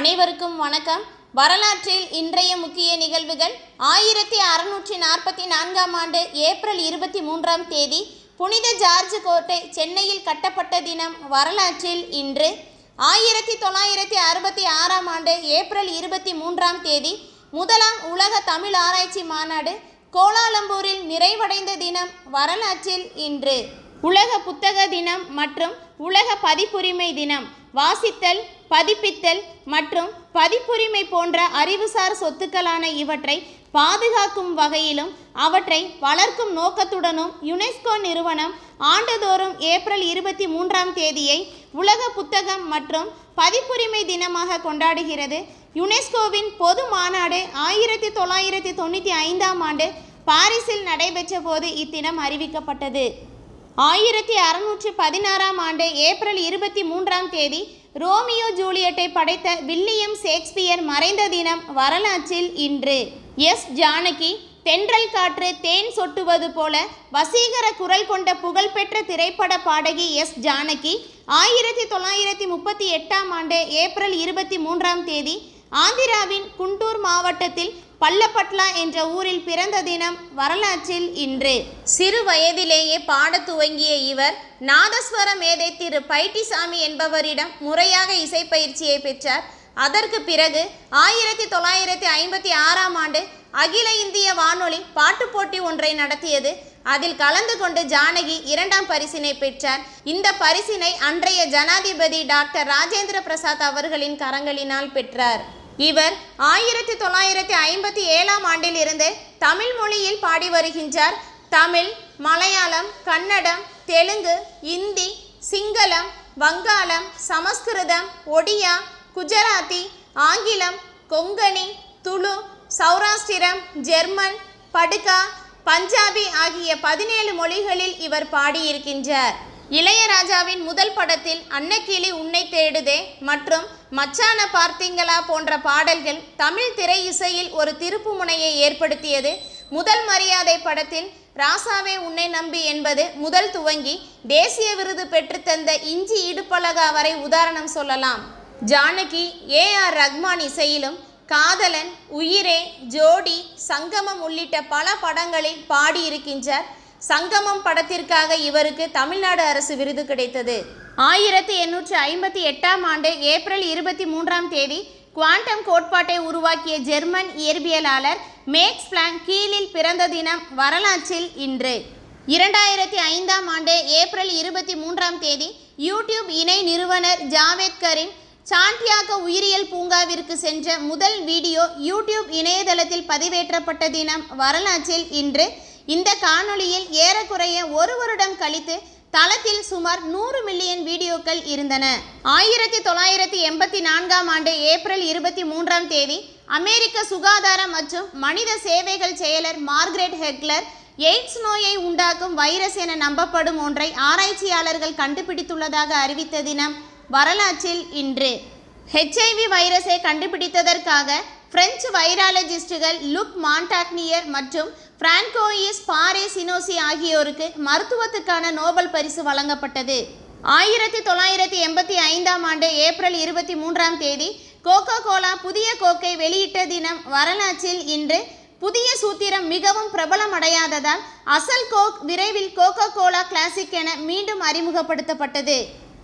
அனைவருக்கும் வணக்கம். வரலாற்றில் இன்றைய முக்கிய நிகழ்வுகள் 1644ஆம் ஆண்டு ஏப்ரல் 23ஆம் தேதி புனித ஜார்ஜ் கோட்டை சென்னையில் கட்டப்பட்ட தினம் வரலாற்றில் இன்று. 1966ஆம் ஆண்டு ஏப்ரல் 23ஆம் தேதி முதலாம் உலக தமிழ் ஆராய்ச்சி மாநாடு கோலாலம்பூரில் நிறைவடைந்த தினம் வரலாற்றில் இன்று. உலக புத்தக தினம் மற்றும் உலக பதிப்புரிமை தினம். வாசித்தல், பதிப்பித்தல் மற்றும் பதிப்புரிமை போன்ற அறிவுசார் சொத்துக்களான இவற்றை பாதுகாக்கும் வகையிலும் அவற்றை வளர்க்கும் நோக்கத்துடனும் யுனெஸ்கோ நிறுவனம் ஆண்டுதோறும் ஏப்ரல் 23ஆம் தேதியை உலக புத்தகம் மற்றும் பதிப்புரிமை தினமாக கொண்டாடுகிறது. யுனெஸ்கோவின் பொது மாநாடு 1995ஆம் ஆண்டு பாரிஸில் நடைபெற்ற போது இத்தினம் அறிவிக்கப்பட்டது. 1616ஆம் ஆண்டு ஏப்ரல் 23ஆம் தேதி ரோமியோ ஜூலியட்டை படைத்த வில்லியம் ஷேக்ஸ்பியர் மறைந்த தினம் வரலாற்றில் இன்று. எஸ். ஜானகி தென்றல் காற்று தேன் சொட்டுவது போல வசீகர குரல் கொண்ட புகழ்பெற்ற திரைப்பட பாடகி எஸ். ஜானகி 1938ஆம் ஆண்டு ஏப்ரல் 23ஆம் தேதி ஆந்திராவின் குண்டூர் மாவட்டத்தில் பல்லப்பட்லா என்ற ஊரில் பிறந்த தினம் வரலாற்றில் இன்று. சிறு வயதிலேயே பாடத் துவங்கிய இவர் நாதஸ்வர மேதை திரு பைட்டிசாமி என்பவரிடம் முறையாக இசைப்பயிற்சியை பெற்றார். அதற்கு பிறகு 1956ஆம் ஆண்டு அகில இந்திய வானொலி பாட்டுப் போட்டி ஒன்றை நடத்தியது. அதில் கலந்து கொண்டு ஜானகி 2ஆம் பரிசினை பெற்றார். இந்த பரிசினை அன்றைய ஜனாதிபதி டாக்டர் ராஜேந்திர பிரசாத் அவர்களின் கரங்களினால் பெற்றார். இவர் 1957ஆம் ஆண்டிலிருந்து தமிழ் மொழியில் பாடி வருகின்றார். தமிழ், மலையாளம், கன்னடம், தெலுங்கு, இந்தி, சிங்களம், வங்காளம், சமஸ்கிருதம், ஒடியா, குஜராத்தி, ஆங்கிலம், கொங்கணி, துளு, சௌராஷ்டிரம், ஜெர்மன், படுகா, பஞ்சாபி ஆகிய 17 மொழிகளில் இவர் பாடியிருக்கின்றார். இளையராஜாவின் முதல் படத்தில் அன்னக்கிளி உன்னை தேடுதே மற்றும் மச்சான பார்த்தீங்களா போன்ற பாடல்கள் தமிழ் திரை இசையில் ஒரு திருப்பு முனையை ஏற்படுத்தியது. முதல் மரியாதை படத்தில் ராசாவே உன்னை நம்பி என்பது முதல் துவங்கி தேசிய விருது பெற்றுத்தந்த இஞ்சி இடுப்பழகா வரை உதாரணம் சொல்லலாம். ஜானகி ஏ.ஆர். ரஹ்மான் இசையிலும் காதலன், உயிரே, ஜோடி, சங்கமம் உள்ளிட்ட பல படங்களில் பாடியிருக்கின்றார். சங்கமம் படத்திற்காக இவருக்கு தமிழ்நாடு அரசு விருது கிடைத்தது. 1858ஆம் ஆண்டு ஏப்ரல் 23ஆம் தேதி குவாண்டம் கோட்பாட்டை உருவாக்கிய ஜெர்மன் இயற்பியலாளர் மேக்ஸ் பிளாங்க் கீழில் பிறந்த தினம் வரலாற்றில் இன்று. 2005ஆம் ஆண்டு ஏப்ரல் 23ஆம் தேதி யூடியூப் இணை நிறுவனர் ஜாவேத்கரின் சாண்டியாகோ உயிரியல் பூங்காவிற்கு சென்ற முதல் வீடியோ யூடியூப் இணையதளத்தில் பதிவேற்றப்பட்ட தினம் வரலாற்றில் இன்று. இந்த காணொளியில் ஏறக்குறைய ஒரு வருடம் கழித்து தளத்தில் சுமார் 100 மில்லியன் வீடியோக்கள் இருந்தன. 1984ஆம் ஆண்டு ஏப்ரல் 23ஆம் தேதி அமெரிக்க சுகாதார மற்றும் மனித சேவைகள் செயலர் மார்கரெட் ஹெக்லர் எய்ட்ஸ் நோயை உண்டாக்கும் வைரஸ் என நம்பப்படும் ஒன்றை ஆராய்ச்சியாளர்கள் கண்டுபிடித்துள்ளதாக அறிவித்த தினம் வரலாற்றில் இன்று. HIV வைரஸை கண்டுபிடித்ததற்காக பிரெஞ்சு வைராலஜிஸ்டுகள் லுக் மாண்டாக்னியர் மற்றும் பிராங்கோயிஸ் பாரே-சினோசி ஆகியோருக்கு மருத்துவத்துக்கான நோபல் பரிசு வழங்கப்பட்டது. 1985ஆம் ஆண்டு ஏப்ரல் 23ஆம் தேதி கோகோ கோலா புதிய கோக்கை வெளியிட்ட தினம் வரலாற்றில் இன்று. புதிய சூத்திரம் மிகவும் பிரபலமடையாததால் அசல் கோக் விரைவில் கோகோ கோலா கிளாசிக் என மீண்டும் அறிமுகப்படுத்தப்பட்டது.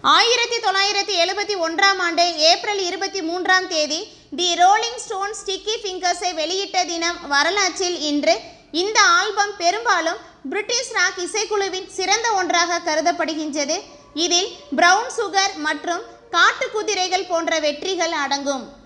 1971ஆம் ஆண்டு ஏப்ரல் 23ஆம் தேதி தி ரோலிங் ஸ்டோன் ஸ்டிக்கி ஃபிங்கர்ஸை வெளியிட்ட தினம் வரலாற்றில் இன்று. இந்த ஆல்பம் பெரும்பாலும் பிரிட்டிஷ் ராக் இசைக்குழுவின் சிறந்த ஒன்றாக கருதப்படுகின்றது. இதில் பிரவுன் சுகர் மற்றும் காட்டு குதிரைகள் போன்ற வெற்றிகள் அடங்கும்.